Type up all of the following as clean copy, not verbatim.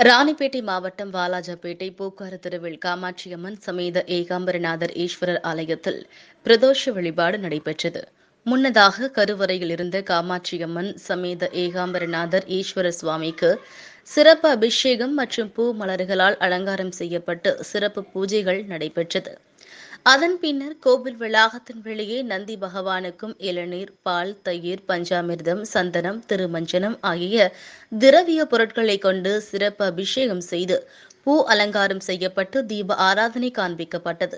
ராணிப்பேட்டை மாவட்டம் வாலாஜாபேட்டை பூக்கார தெருவில் காமாட்சியம்மன் சமேத ஏகாம்பரநாதர் ஈஸ்வரர் ஆலயத்தில் பிரதோஷ வழிபாடு நடைபெற்றது. முன்னதாக கருவறையில் இருந்த காமாட்சியம்மன் சமேத ஏகாம்பரநாதர் ஈஸ்வரர் சுவாமிக்கு சிறப்பு அபிஷேகம் மற்றும் பூ மலர்களால் அலங்காரம் செய்யப்பட்டு சிறப்பு பூஜைகள் நடைபெற்றது. அதன் பின்னர் கோவில் வளாகத்தின் வெளியே நந்தி பகவானுக்கும் இளநீர், பால், தயிர், பஞ்சாமிர்தம், சந்தனம், திருமஞ்சனம் ஆகிய திரவிய பொருட்களை கொண்டு சிறப்பு அபிஷேகம் செய்து பூ அலங்காரம் செய்யப்பட்டு தீப ஆராதனை காண்பிக்கப்பட்டது.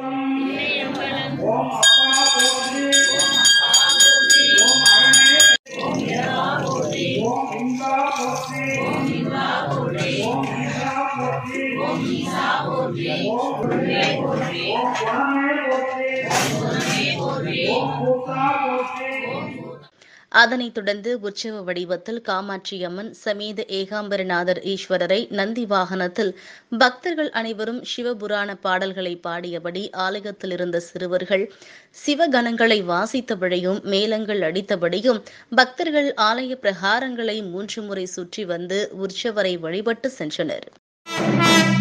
அதனைத் தொடர்ந்து உற்சவ வடிவத்தில் காமாட்சியம்மன் சமேத ஏகாம்பரநாதர் ஈஸ்வரரை நந்தி வாகனத்தில் பக்தர்கள் அனைவரும் சிவபுராண பாடல்களை பாடியபடி ஆலயத்தில் இருந்த சிறுவர்கள் சிவகணங்களை வாசித்தபடியும் மேளங்கள் அடித்தபடியும் பக்தர்கள் ஆலய பிரகாரங்களை 3 முறை சுற்றி வந்து உற்சவரை வழிபட்டு சென்றனர்.